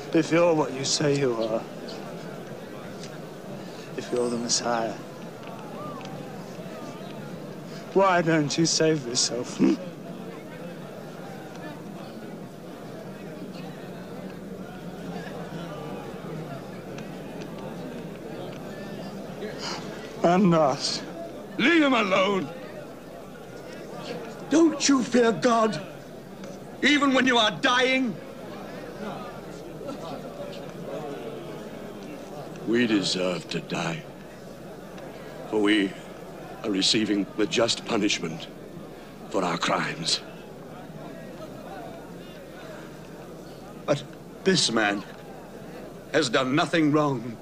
If you're what you say you are, if you're the Messiah, why don't you save yourself? I'm not. Leave him alone. Don't you fear God, even when you are dying? We deserve to die, for we are receiving the just punishment for our crimes. But this man has done nothing wrong.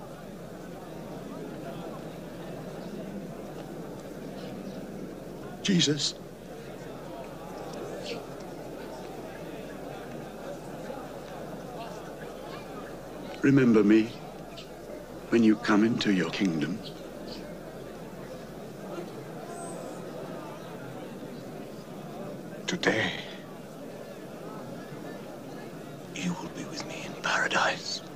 Jesus, remember me when you come into your kingdom. Today, you will be with me in paradise.